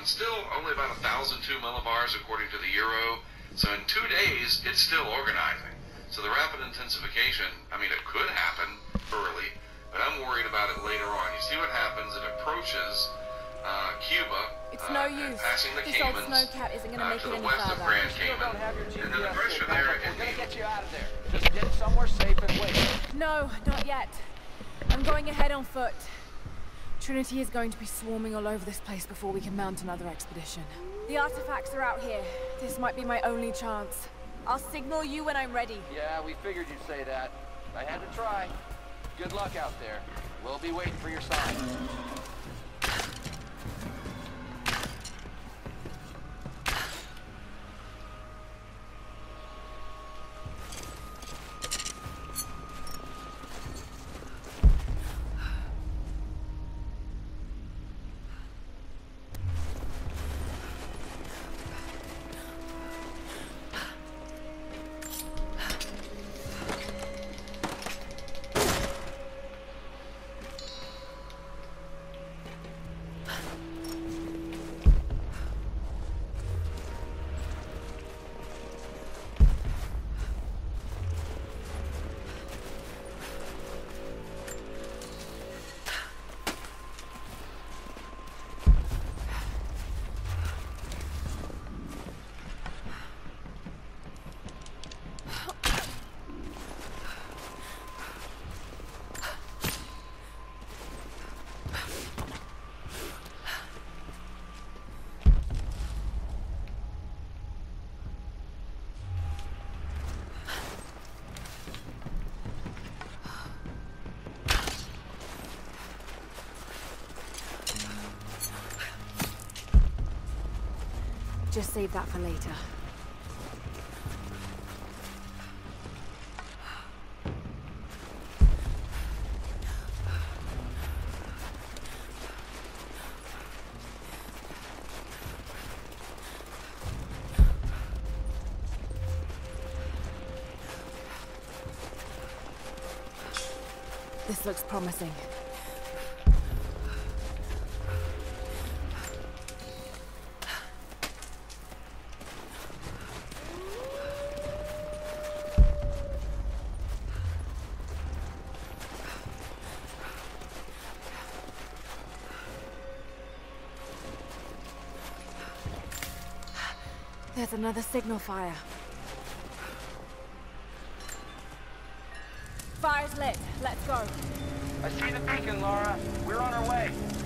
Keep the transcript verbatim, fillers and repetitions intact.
Um, still only about one thousand two millibars according to the Euro. So in two days, it's still organizing. So the rapid intensification, I mean, it could happen early, but I'm worried about it later on. You see what happens? It approaches uh, Cuba, it's uh, no use. passing the This Caymans, old snowcat isn't going to uh, make to it the any west further. of Grand Still Cayman, don't have your G P S. and then the pressure there We're in gonna the... get you out of there. Just get somewhere safe and wait. No, not yet. I'm going ahead on foot. Trinity is going to be swarming all over this place before we can mount another expedition. The artifacts are out here. This might be my only chance. I'll signal you when I'm ready. Yeah, we figured you'd say that. I had to try. Good luck out there. We'll be waiting for your sign. Just save that for later. This looks promising. There's another signal fire. Fire's lit. Let's go. I see the beacon, Lara. We're on our way.